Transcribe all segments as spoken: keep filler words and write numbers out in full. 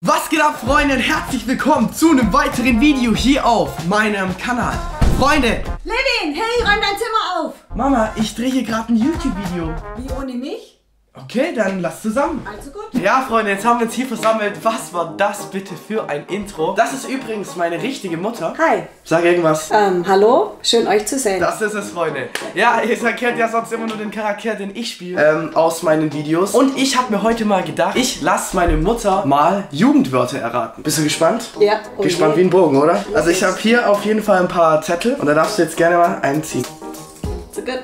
Was geht ab, Freunde, und herzlich willkommen zu einem weiteren Video hier auf meinem Kanal. Freunde! Levin, hey, räum dein Zimmer auf! Mama, ich drehe hier gerade ein YouTube-Video. Wie ohne mich? Okay, dann lass zusammen. Also gut. Ja, Freunde, jetzt haben wir uns hier versammelt. Was war das bitte für ein Intro? Das ist übrigens meine richtige Mutter. Hi. Sag irgendwas. Ähm, hallo, schön euch zu sehen. Das ist es, Freunde. Ja, ihr kennt ja sonst immer nur den Charakter, den ich spiele, ähm, aus meinen Videos. Und ich habe mir heute mal gedacht, ich lasse meine Mutter mal Jugendwörter erraten. Bist du gespannt? Ja. Okay. Gespannt wie ein Bogen, oder? Also ich habe hier auf jeden Fall ein paar Zettel und da darfst du jetzt gerne mal einziehen. So gut.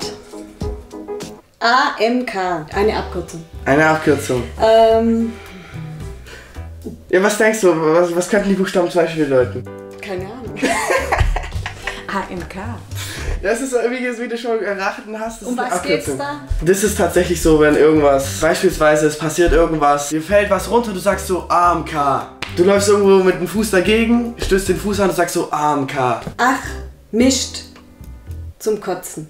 A M K, eine Abkürzung. Eine Abkürzung. Ähm, Ja, was denkst du, was, was könnten die Buchstaben zum Beispiel bedeuten? keine Ahnung. A M K. Das ist, wie, wie du schon erraten hast, das Um ist eine was geht's Abkürzung. da? Das ist tatsächlich so, wenn irgendwas, beispielsweise es passiert irgendwas, dir fällt was runter, du sagst so A M K. Du läufst irgendwo mit dem Fuß dagegen, stößt den Fuß an und sagst so A M K. Ach, mischt zum Kotzen.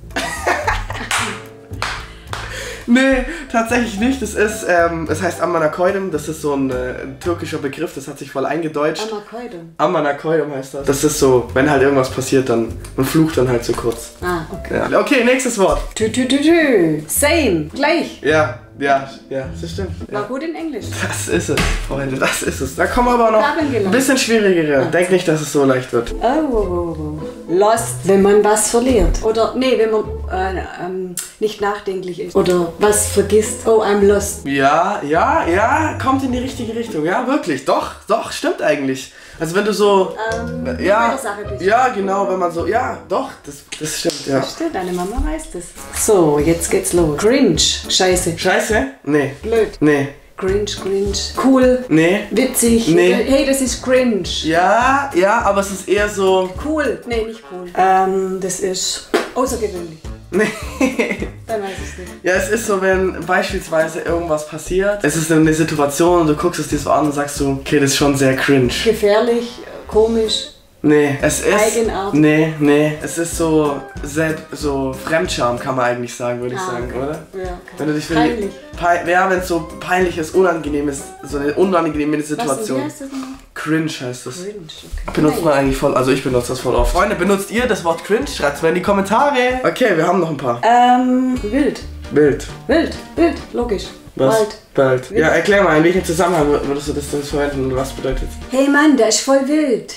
Nee, tatsächlich nicht. Das ist, ähm, es heißt Amanakoidem, das ist so ein, äh, ein türkischer Begriff, das hat sich voll eingedeutscht. Amakoidem. Amanakoidem heißt das. Das ist so, wenn halt irgendwas passiert, dann, man flucht dann halt so kurz. Ah, okay. Ja. Okay, nächstes Wort. Tü, tü, tü, tü. Same, gleich. Ja, ja, ja, das stimmt. War Ja. gut in Englisch. Das ist es, Freunde, das ist es. Da kommen aber noch Vokabeln gelernt. ein bisschen schwierigere. Denk nicht, dass es so leicht wird. Oh, oh, oh, oh. Lost, wenn man was verliert. Oder, nee, wenn man äh, ähm, nicht nachdenklich ist. Oder was vergisst. Oh, I'm lost. Ja, ja, ja, kommt in die richtige Richtung. Ja, wirklich. Doch, doch, stimmt eigentlich. Also wenn du so, Ähm, äh, bei ja, der Sache bist. ja, genau, wenn man so, ja, doch, das, das stimmt, ja. Stimmt, deine Mama weiß das. So, jetzt geht's los. Cringe. Scheiße. Scheiße? Nee. Blöd. Nee. Cringe, cringe. Cool. Nee. Witzig. Nee. Hey, das ist cringe. Ja, ja, aber es ist eher so. Cool. Nee, nicht cool. Ähm, das ist außergewöhnlich. Nee. Dann weiß ich es nicht. Ja, es ist so, wenn beispielsweise irgendwas passiert. Es ist eine Situation und du guckst es dir so an und sagst so, okay, das ist schon sehr cringe. Gefährlich, komisch. Nee, es ist. Eigenartig. Nee, nee. Es ist so selbst, so Fremdscham, kann man eigentlich sagen, würde ich Ah, sagen, okay. oder? Ja, okay. Wenn du dich für Peinlich. Pein, ja, wenn es so peinlich ist, unangenehm ist, so eine unangenehme Was, Situation. wie heißt das nochmal? Cringe heißt das. Cringe, okay. Benutzt man eigentlich voll, also ich benutze das voll oft. Freunde, benutzt ihr das Wort cringe? Schreibt's mal in die Kommentare. Okay, wir haben noch ein paar. Ähm, wild. Bild. Wild, wild, logisch. Was? Wald. Bald. Ja, erklär mal, in welchem Zusammenhang würdest du das denn verwenden und was bedeutet? Hey Mann, der ist voll wild.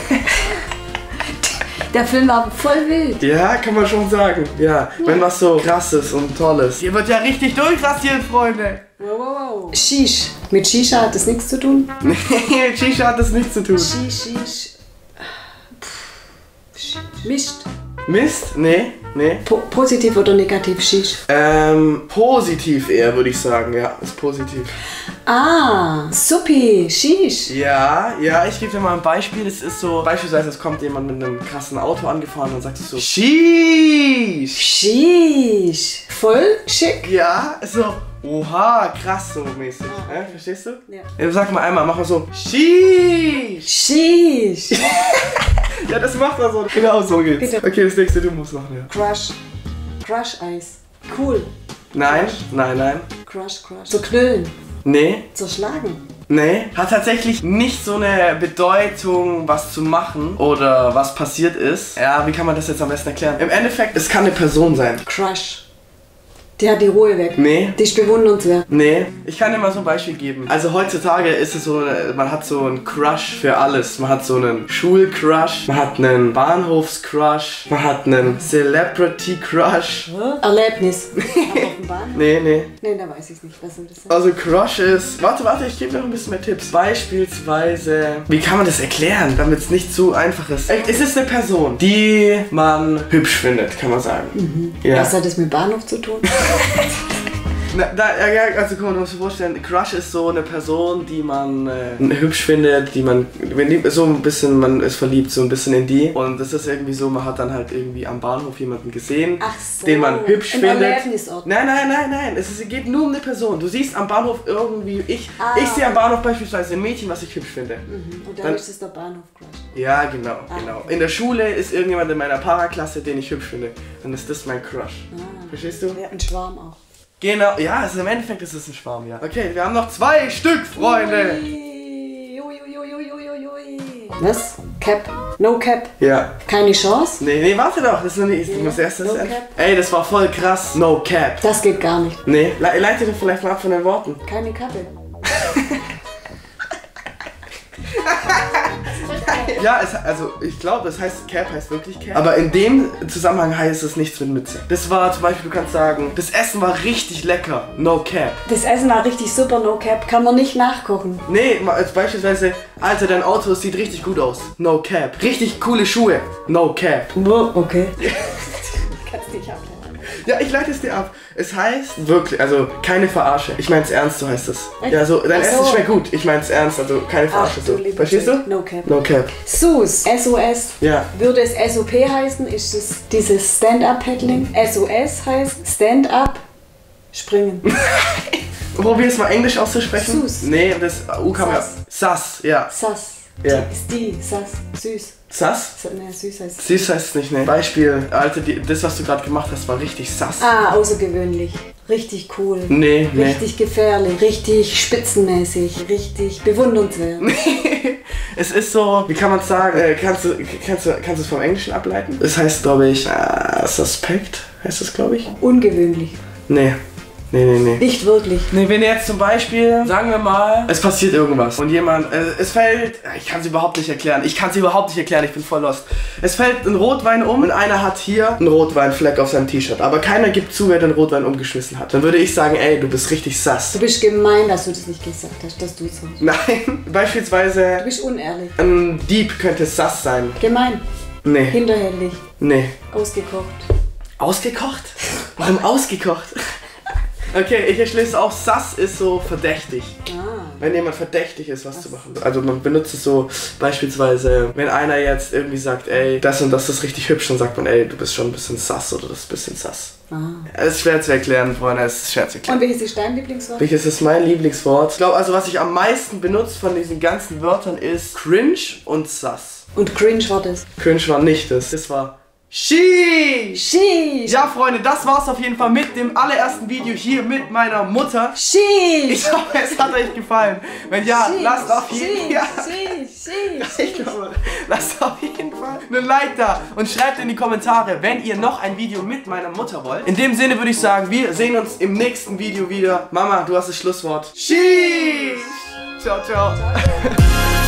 Der Film war voll wild. Ja, kann man schon sagen. Ja, wenn was so krasses und tolles. Hier wird ja richtig durchrasiert, Freunde. Wow, wow, wow. Shish. Mit Shisha hat das nichts zu tun. Nee, Shisha hat das nichts zu tun. Shish, Shish. Pff. Mischt. Mist? Nee, nee. Po positiv oder negativ Shish? Ähm, positiv eher, würde ich sagen. Ja, ist positiv. Ah, Suppi, Shish. Ja, ja, ich gebe dir mal ein Beispiel. Es ist so, beispielsweise es kommt jemand mit einem krassen Auto angefahren und dann sagt es so, Sheesh. Shish. Voll schick. Ja, ist so, oha, krass so mäßig. Ah, Ja, verstehst du? Ja. Ja, sag mal einmal, mach mal so, Sheesh. Shish. Ja, das macht er so. Genau so geht's. Bitte. Okay, das nächste, du musst machen, ja. Crush. Crush Eis. Cool. Nein, nein, nein. Crush, crush. Zerknüllen. Nee, Zerschlagen. nee. Hat tatsächlich nicht so eine Bedeutung, was zu machen oder was passiert ist. Ja, wie kann man das jetzt am besten erklären? Im Endeffekt, es kann eine Person sein. Crush. Die hat die Ruhe weg. Nee. Die ist bewundernswert. Nee, ich kann dir mal so ein Beispiel geben. Also heutzutage ist es so, man hat so einen Crush für alles. Man hat so einen Schulcrush, man hat einen Bahnhofscrush, man hat einen Celebrity-Crush. Erlebnis. Aber auf dem Bahn? Nee, nee. Nee, da weiß ich nicht, was soll das sein. Also Crush ist... Warte, warte, ich gebe noch ein bisschen mehr Tipps. Beispielsweise... Wie kann man das erklären, damit es nicht zu einfach ist? Es ist eine Person, die man hübsch findet, kann man sagen. Mhm. Ja. Was hat das mit Bahnhof zu tun? Na, da, ja, ja, also guck mal, du musst dir vorstellen, Crush ist so eine Person, die man äh, hübsch findet, die man, wenn so ein bisschen, man ist verliebt, so ein bisschen in die. Und das ist irgendwie so, man hat dann halt irgendwie am Bahnhof jemanden gesehen, Ach so, den man hübsch im findet. Erlebnisort. Nein, nein, nein, nein, es ist, geht nur um eine Person. Du siehst am Bahnhof irgendwie, ich, Ah. ich sehe am Bahnhof beispielsweise ein Mädchen, was ich hübsch finde. Mhm. Und dann, Dann- ist es der Bahnhof Crush. Ja, genau, Ah, genau. okay. In der Schule ist irgendjemand in meiner Paraklasse, den ich hübsch finde. Dann ist das mein Crush. Ah. Verstehst du? Ja, ein Schwarm auch. Genau, ja, also im Endeffekt ist es ein Schwarm, ja. Okay, wir haben noch zwei Stück, Freunde. Ui, Was? Cap? No Cap? Ja. Keine Chance? Nee, nee, warte doch, das ist noch nicht, ich muss erst das No End. Cap? Ey, das war voll krass. No Cap. Das geht gar nicht. Nee, le leite doch vielleicht mal ab von den Worten. Keine Kappe. Ja, es, also ich glaube, es heißt Cap, heißt wirklich Cap. Aber in dem Zusammenhang heißt es nichts mit Mütze. Das war zum Beispiel, du kannst sagen, das Essen war richtig lecker. No Cap. Das Essen war richtig super, No Cap. Kann man nicht nachkochen. Nee, mal als beispielsweise, Alter, dein Auto sieht richtig gut aus. No Cap. Richtig coole Schuhe. No Cap. Okay. Kannst dich ableiten. Ja, ich leite es dir ab. Es heißt wirklich, also keine Verarsche. Ich mein's ernst, so heißt es. Echt? Ja, so, dein Ach so. Essen schmeckt gut. Ich mein's ernst, also keine Verarsche. Ach, So. du lieber Verstehst du? Shit. No Cap. No Cap. S U S. S O S. Ja. Würde es S O P heißen, ist es dieses Stand-Up-Paddling. S O S heißt Stand-Up springen. Probier es mal Englisch auszusprechen. Sus. Nee, das U kann man. Sas. Sas, ja. Sass. Ja. Die ist die. Sass. Süß. Sass? Ne, süß heißt. Süß heißt es nicht, ne? Beispiel, Alter, die, das, was du gerade gemacht hast, war richtig sass. Ah, außergewöhnlich. Richtig cool. Nee, nee. Richtig gefährlich. Richtig spitzenmäßig. Richtig bewundernswert. Es ist so, wie kann man es sagen? Äh, kannst, du, kannst, du, kannst du es vom Englischen ableiten? Es heißt, glaube ich, äh, suspect, heißt es, glaube ich. Ungewöhnlich. Nee. Nee, nee, nee. Nicht wirklich. Nee, wenn jetzt zum Beispiel, sagen wir mal, es passiert irgendwas und jemand, äh, es fällt, ich kann es überhaupt nicht erklären, ich kann es überhaupt nicht erklären, ich bin voll lost. Es fällt ein Rotwein um und einer hat hier einen Rotweinfleck auf seinem T-Shirt, aber keiner gibt zu, wer den Rotwein umgeschmissen hat. Dann würde ich sagen, ey, du bist richtig sass. Du bist gemein, dass du das nicht gesagt hast, dass du es hast. Nein, beispielsweise, Du bist unehrlich. ein Dieb könnte sass sein. Gemein. Nee, Hinterhältig. nee. Ausgekocht. Ausgekocht? Warum ausgekocht? Okay, ich erschließe auch, sass ist so verdächtig. Ah. Wenn jemand verdächtig ist, was, was zu machen. Also man benutzt es so beispielsweise, wenn einer jetzt irgendwie sagt, ey, das und das ist richtig hübsch, dann sagt man, ey, du bist schon ein bisschen sass oder das ist ein bisschen sass. Ah. Es ist schwer zu erklären, Freunde, es ist schwer zu erklären. Und welches ist dein Lieblingswort? Welches ist mein Lieblingswort? Ich glaube, also was ich am meisten benutze von diesen ganzen Wörtern ist cringe und sass. Und cringe war das. Cringe war nicht das, das war Sheesh! Sheesh! Ja, Freunde, das war's auf jeden Fall mit dem allerersten Video hier mit meiner Mutter. Sheesh! Ich hoffe, es hat euch gefallen. Wenn ja, Sheesh, lasst auf jeden Fall. Ja. Sheesh, sheesh, Ich glaube, lasst auf jeden Fall einen Like da und schreibt in die Kommentare, wenn ihr noch ein Video mit meiner Mutter wollt. In dem Sinne würde ich sagen, wir sehen uns im nächsten Video wieder. Mama, du hast das Schlusswort. Sheesh! Ciao, ciao. ciao.